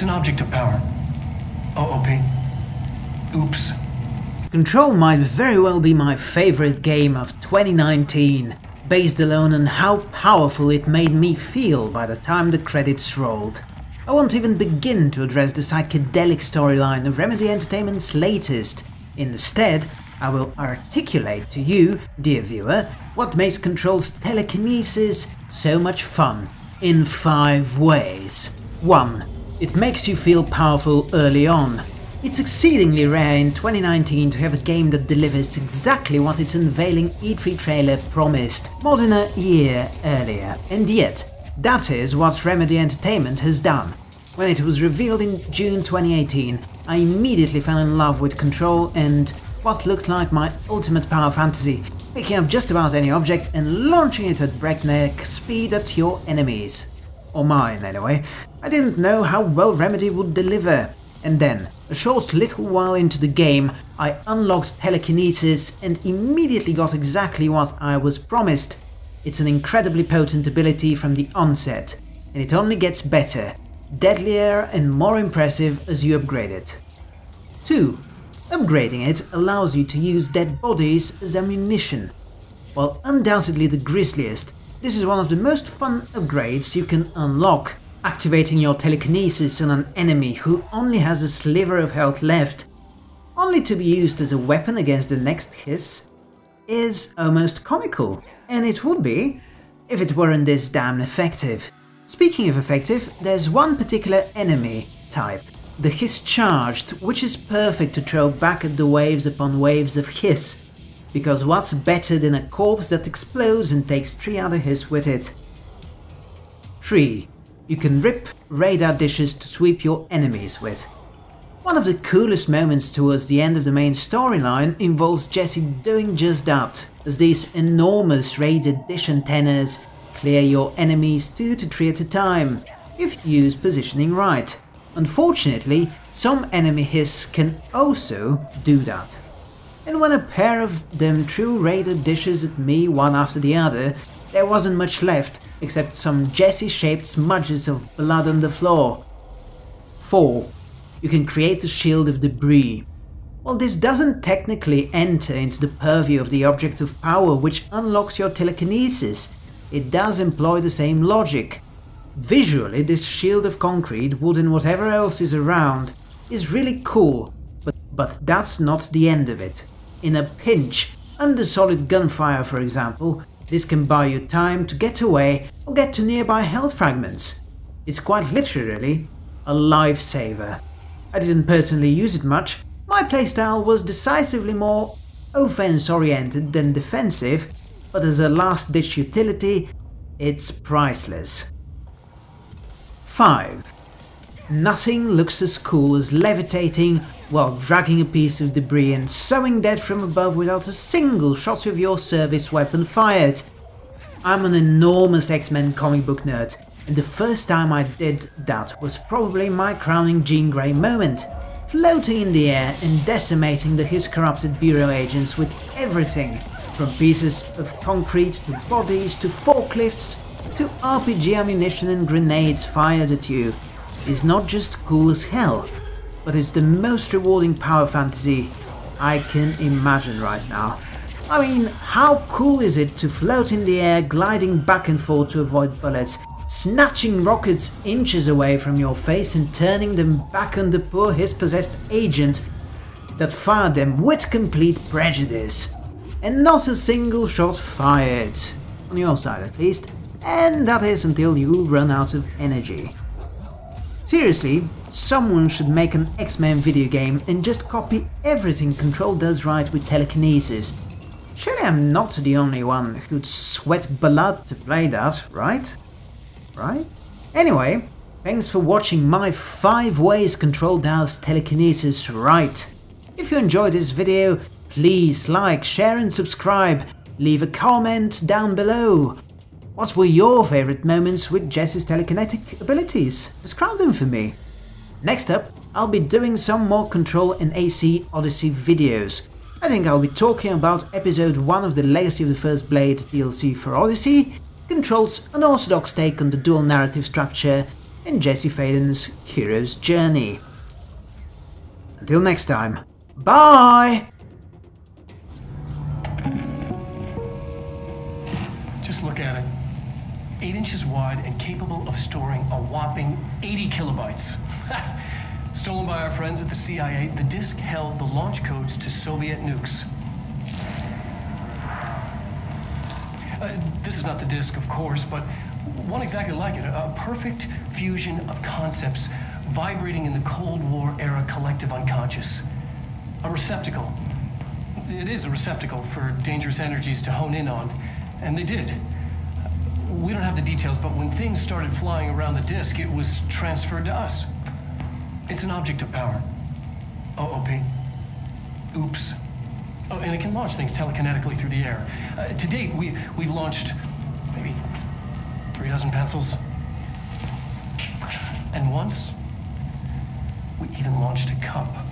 It's an object of power. OOP. Oops. Control might very well be my favorite game of 2019, based alone on how powerful it made me feel by the time the credits rolled. I won't even begin to address the psychedelic storyline of Remedy Entertainment's latest. Instead, I will articulate to you, dear viewer, what makes Control's telekinesis so much fun, in 5 ways. 1. It makes you feel powerful early on. It's exceedingly rare in 2019 to have a game that delivers exactly what its unveiling E3 trailer promised, more than a year earlier. And yet, that is what Remedy Entertainment has done. When it was revealed in June 2018, I immediately fell in love with Control and what looked like my ultimate power fantasy, picking up just about any object and launching it at breakneck speed at your enemies. Or mine, anyway. I didn't know how well Remedy would deliver. And then, a short little while into the game, I unlocked Telekinesis and immediately got exactly what I was promised. It's an incredibly potent ability from the onset, and it only gets better, deadlier and more impressive as you upgrade it. 2. Upgrading it allows you to use dead bodies as ammunition. While undoubtedly the grisliest, this is one of the most fun upgrades you can unlock. Activating your telekinesis on an enemy who only has a sliver of health left, only to be used as a weapon against the next hiss, is almost comical. And it would be, if it weren't this damn effective. Speaking of effective, there's one particular enemy type, the Hiss Charged, which is perfect to throw back at the waves upon waves of Hiss, because what's better than a corpse that explodes and takes 3 other Hiss with it? 3. You can rip radar dishes to sweep your enemies with. One of the coolest moments towards the end of the main storyline involves Jesse doing just that, as these enormous radar dish antennas clear your enemies 2 to 3 at a time, if you use positioning right. Unfortunately, some enemy Hiss can also do that. And when a pair of them threw radar dishes at me one after the other, there wasn't much left, except some Jesse-shaped smudges of blood on the floor. 4. You can create a shield of debris. While this doesn't technically enter into the purview of the object of power which unlocks your telekinesis, it does employ the same logic. Visually, this shield of concrete, wood and whatever else is around is really cool, but that's not the end of it. In a pinch, under solid gunfire for example, this can buy you time to get away or get to nearby health fragments. It's quite literally a lifesaver. I didn't personally use it much. My playstyle was decisively more offense-oriented than defensive, but as a last-ditch utility, it's priceless. 5. Nothing looks as cool as levitating while dragging a piece of debris and sowing death from above without a single shot of your service weapon fired. I'm an enormous X-Men comic book nerd, and the first time I did that was probably my crowning Jean Grey moment, floating in the air and decimating the Hiss-corrupted Bureau agents with everything from pieces of concrete to bodies to forklifts to RPG ammunition and grenades fired at you. Is not just cool as hell, but it's the most rewarding power fantasy I can imagine right now. I mean, how cool is it to float in the air, gliding back and forth to avoid bullets, snatching rockets inches away from your face and turning them back on the poor Hiss-possessed agent that fired them with complete prejudice. And not a single shot fired, on your side at least, and that is until you run out of energy. Seriously, someone should make an X-Men video game and just copy everything Control does right with telekinesis. Surely I'm not the only one who'd sweat blood to play that, right? Right? Anyway, thanks for watching my 5 ways Control does telekinesis right. If you enjoyed this video, please like, share and subscribe. Leave a comment down below. What were your favorite moments with Jesse's telekinetic abilities? Describe them for me. Next up, I'll be doing some more Control and AC Odyssey videos. I think I'll be talking about episode 1 of the Legacy of the First Blade DLC for Odyssey, Control's unorthodox take on the dual narrative structure, in Jesse Faden's hero's journey. Until next time, bye! Just look at it. 8 inches wide and capable of storing a whopping 80 kilobytes. Stolen by our friends at the CIA, the disk held the launch codes to Soviet nukes. This is not the disk, of course, but one exactly like it. A perfect fusion of concepts vibrating in the Cold War era collective unconscious. A receptacle. It is a receptacle for dangerous energies to hone in on, and they did. We don't have the details, but when things started flying around the disk, it was transferred to us. It's an object of power. OOP. Oops. Oh, and it can launch things telekinetically through the air. To date, we've launched maybe 3 dozen pencils. And once, we even launched a cup.